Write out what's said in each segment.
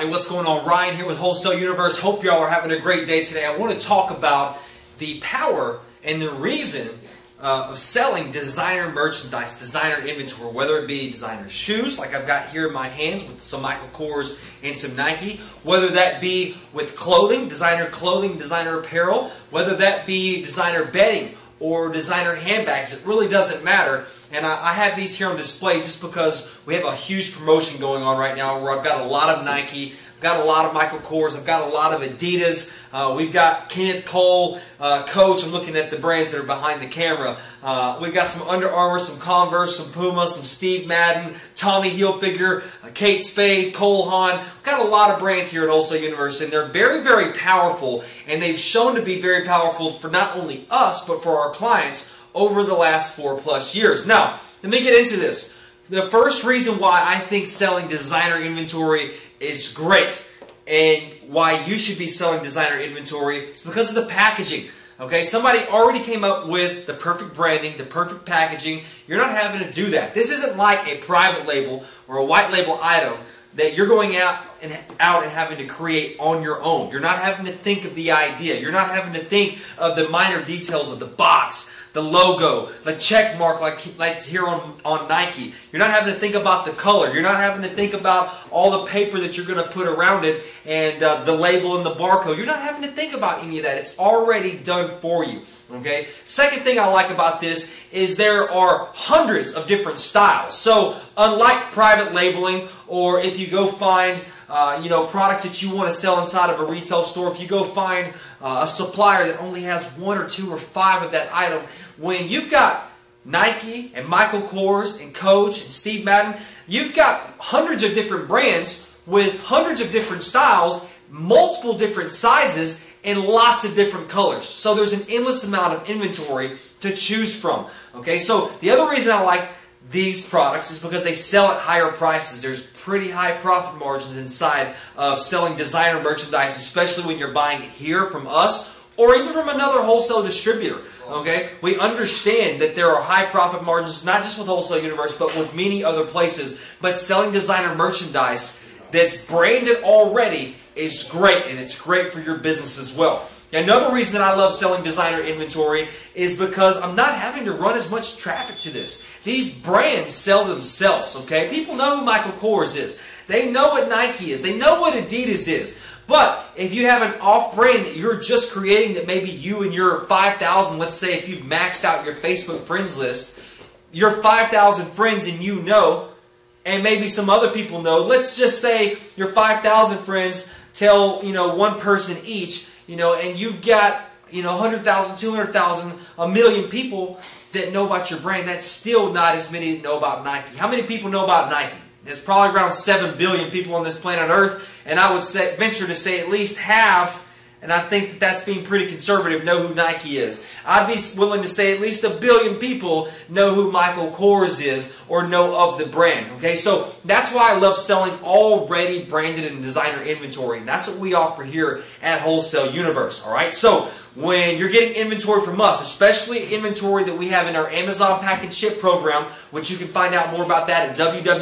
everybody, what's going on? Ryan here with Wholesale Universe. Hope y'all are having a great day today. I want to talk about the power and the reason of selling designer merchandise, designer inventory, whether it be designer shoes, like I've got here in my hands with some Michael Kors and some Nike, whether that be with clothing, designer apparel, whether that be designer bedding or designer handbags. It really doesn't matter. And I have these here on display just because we have a huge promotion going on right now where I've got a lot of Nike, I've got a lot of Michael Kors, I've got a lot of Adidas, we've got Kenneth Cole, Coach. I'm looking at the brands that are behind the camera. We've got some Under Armour, some Converse, some Puma, some Steve Madden, Tommy Hilfiger, Kate Spade, Cole Haan. We've got a lot of brands here at Wholesale Universe, and they're very, very powerful, and they've shown to be very powerful for not only us, but for our clients over the last 4+ years. Now, let me get into this. The first reason why I think selling designer inventory is great and why you should be selling designer inventory is because of the packaging. Okay, somebody already came up with the perfect branding, the perfect packaging. You're not having to do that. This isn't like a private label or a white label item that you're going out and having to create on your own. You're not having to think of the idea. You're not having to think of the minor details of the box, the logo, the check mark like here on Nike. You're not having to think about the color. You're not having to think about all the paper that you're going to put around it and the label and the barcode. You're not having to think about any of that. It's already done for you. Okay. Second thing I like about this is there are hundreds of different styles. So unlike private labeling, or if you go find products that you want to sell inside of a retail store, if you go find a supplier that only has 1 or 2 or 5 of that item, when you've got Nike and Michael Kors and Coach and Steve Madden, you've got hundreds of different brands with hundreds of different styles, multiple different sizes, and lots of different colors. So there's an endless amount of inventory to choose from. Okay, so the other reason I like these products is because they sell at higher prices. There's pretty high profit margins inside of selling designer merchandise, especially when you're buying it here from us or even from another wholesale distributor. Okay, we understand that there are high profit margins, not just with Wholesale Universe, but with many other places. But selling designer merchandise that's branded already is great, and it's great for your business as well. Another reason that I love selling designer inventory is because I'm not having to run as much traffic to this. These brands sell themselves, okay? People know who Michael Kors is. They know what Nike is. They know what Adidas is. But if you have an off-brand that you're just creating that maybe you and your 5,000, let's say if you've maxed out your Facebook friends list, your 5,000 friends and you know, and maybe some other people know, let's just say your 5,000 friends tell, one person each, and you've got, 100,000, 200,000, a million people that know about your brand. That's still not as many that know about Nike. How many people know about Nike? There's probably around 7 billion people on this planet Earth, and I would venture to say at least half, and I think that's being pretty conservative, know who Nike is. I'd be willing to say at least 1 billion people know who Michael Kors is or know of the brand. Okay, so that's why I love selling already branded and designer inventory. And that's what we offer here at Wholesale Universe. All right, so when you're getting inventory from us, especially inventory that we have in our Amazon Pack and Ship program, which you can find out more about that at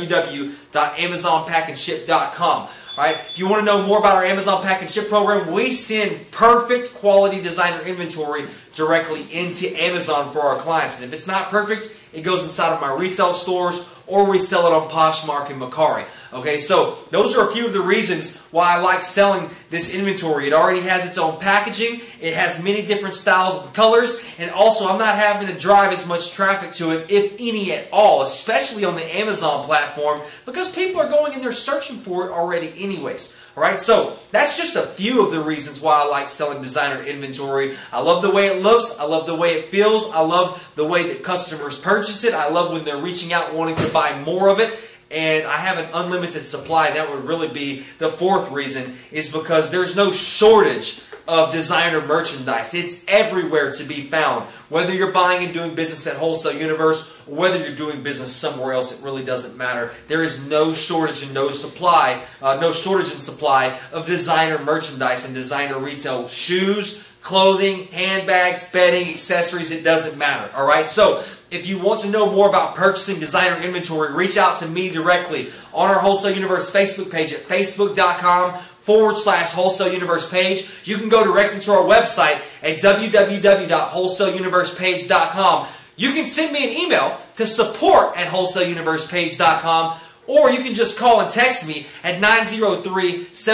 www.amazonpackandship.com. Alright, if you want to know more about our Amazon Pack and Ship program, we send perfect quality designer inventory directly into Amazon for our clients. And if it's not perfect, it goes inside of my retail stores or we sell it on Poshmark and Mercari. Okay, so those are a few of the reasons why I like selling this inventory. It already has its own packaging, it has many different styles and colors, and also I'm not having to drive as much traffic to it, if any at all, especially on the Amazon platform, because people are going and they're searching for it already anyways. Alright, so that's just a few of the reasons why I like selling designer inventory. I love the way it looks, I love the way it feels, I love the way that customers purchase it, I love when they're reaching out wanting to buy more of it. And I have an unlimited supply. That would really be the fourth reason, is because there's no shortage of designer merchandise. It's everywhere to be found. Whether you're buying and doing business at Wholesale Universe or whether you're doing business somewhere else, it really doesn't matter. There is no shortage and no shortage in supply of designer merchandise and designer retail. Shoes, clothing, handbags, bedding, accessories, it doesn't matter. Alright, so if you want to know more about purchasing designer inventory, reach out to me directly on our Wholesale Universe Facebook page at facebook.com/Wholesale Universe page. You can go directly to our website at www.wholesaleuniversepage.com. You can send me an email to support@wholesaleuniversepage.com, or you can just call and text me at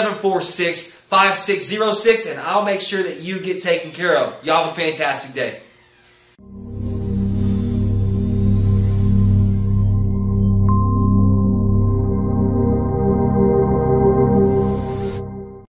903-746-5606, and I'll make sure that you get taken care of. Y'all have a fantastic day.